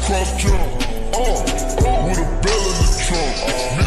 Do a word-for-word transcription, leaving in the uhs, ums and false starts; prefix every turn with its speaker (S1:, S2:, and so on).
S1: Kross jump, uh, with a bell in the trunk.